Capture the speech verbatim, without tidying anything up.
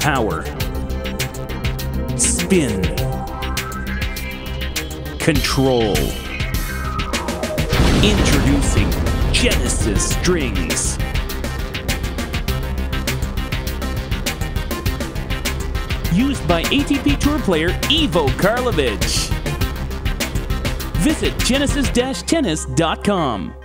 Power. Spin. Control. Introducing Genesis Strings. Used by A T P Tour player Ivo Karlovic. Visit genesis dash tennis dot com.